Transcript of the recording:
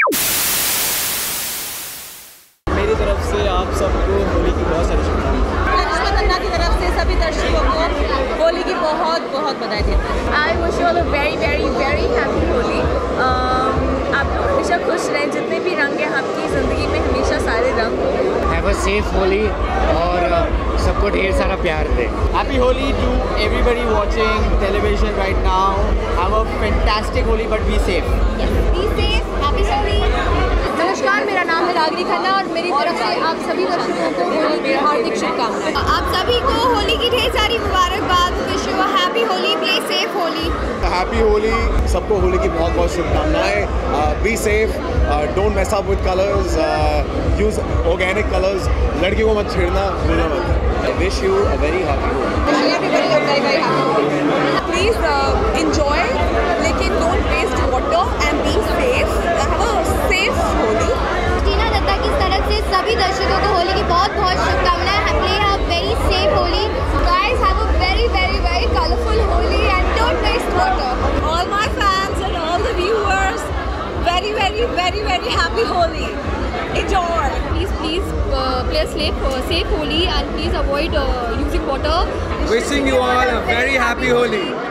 मेरी तरफ से आप सबको होली की बहुत सारी शुभकामनाएं। की तरफ से सभी दर्शकों को होली की बहुत बहुत बधाई देते हैं। I wish you all a very very very happy Holi. आप लोग हमेशा खुश रहें, जितने भी रंग हैं आपकी ज़िंदगी में हमेशा सारे रंग हो। हैव अ सेफ होली और सबको ढेर सारा प्यार दे। Happy Holi to everybody watching television right now. Have a fantastic Holi but be safe. Be safe, happy Holi. नमस्कार, मेरा नाम है रागिनी खन्ना और मेरी तरफ से आप सभी दर्शकों को होली की हार्दिक शुभकामनाएं। आप सभी को होली की ढेर सारी मुबारकबाद। Wish you a happy Holi, play safe Holi. Happy Holi, सबको होली की बहुत बहुत शुभकामनाएं। Be safe, don't mess up with colours, use organic colours, लड़कियों को मत छेड़ना, भूलना मत। I wish you a very happy Holi. Everybody a very very happy Holi. Please enjoy, लेकिन don't waste water and be safe. Have a safe Holi. टीना दत्ता की तरफ से सभी दर्शकों को होली की बहुत बहुत शुभकामनाएं। Play a very safe Holi. Guys, have a very very very colorful Holi and don't waste water. All my fans and all the viewers, very very very very happy Holi. Enjoy. Please play a safe Holi and please avoid using water. Wishing you all a very happy Holi.